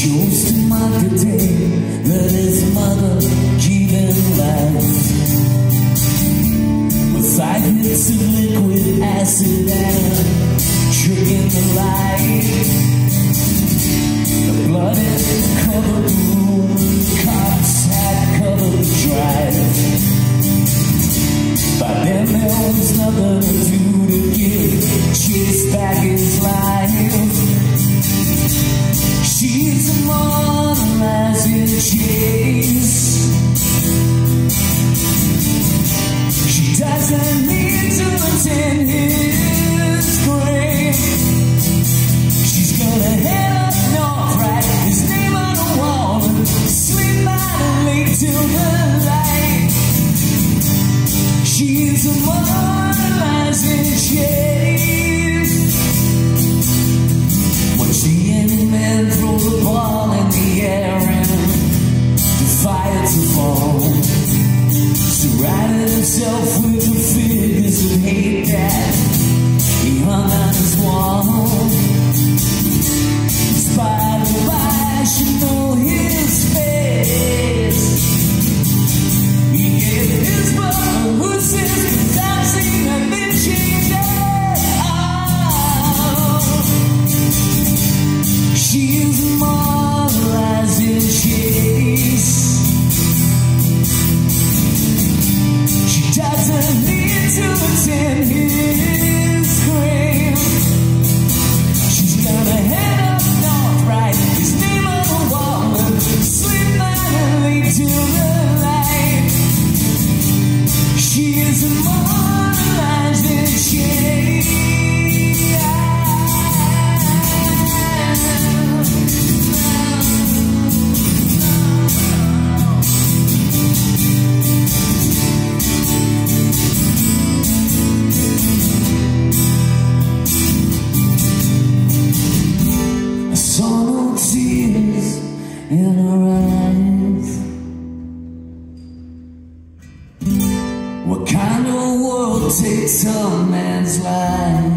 chose to mark the day that his mother gave him life. With 5 hits of liquid acid and trick in the light. The blood had covered the room, cops had covered the drive. By then there was nothing to do to give Chase back his life. She's immortalizing Chase. She doesn't need to attend his grave. She's gonna head up north, write his name on the wall, and sleep out late till the light. She's immortalizing Chase. When she and men throw the ball in the air and defy it to fall, surrounded himself with the figures of hate that he hung on his wall. Inspired by, I should know his face. He gave his brother who says, 'cause I've seen a bit changed. She's immortalizing Chase. She doesn't need to attend his grave. She's gonna head up north, write his name on the wall, and sleep night till the light. She is immortalizing Chase. I saw no tears in her eyes. What kind of world takes a man's life?